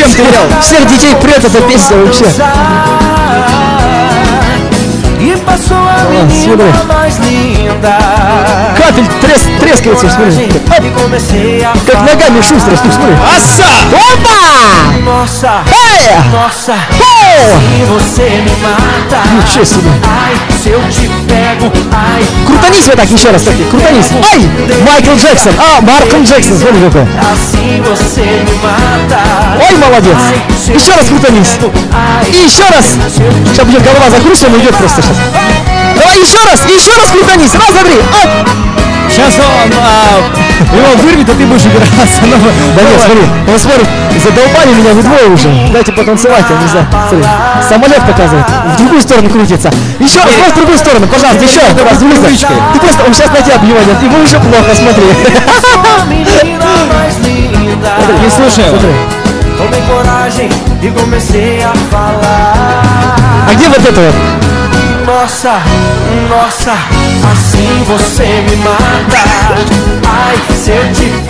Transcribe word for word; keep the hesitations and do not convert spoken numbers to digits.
Зачем ты ее? Всех детей прет эта песня вообще. О, смотри. Капель трес, трескается, смотри. Оп. Как ногами шустро, смотри. Assa! Опа! Эй! О! Ничего себе. Крутанись вот так еще раз, таки. Крутанись. Ай! Майкл Джексон. А, Маркл Джексон, смотри какой. Ой, молодец. Еще раз крутанись. И еще раз. Сейчас будет голова закручена, он идет просто сейчас. Давай еще раз, еще раз крутанись. Раз, два, три. Оп. Сейчас он а, его вырвет, а ты будешь играться. Но... Да нет, смотри, он смотрит, задолбали меня вы двое уже. Дайте потанцевать, я не знаю. Смотри, самолет показывает, в другую сторону крутится. Еще раз, в другую сторону, пожалуйста, еще раз, Лиза. Ты просто, он сейчас на тебя внимание, ему уже плохо, смотри. Не слушай его. А где вот это вот? Nossa, nossa, assim você me mata. Ai, se eu te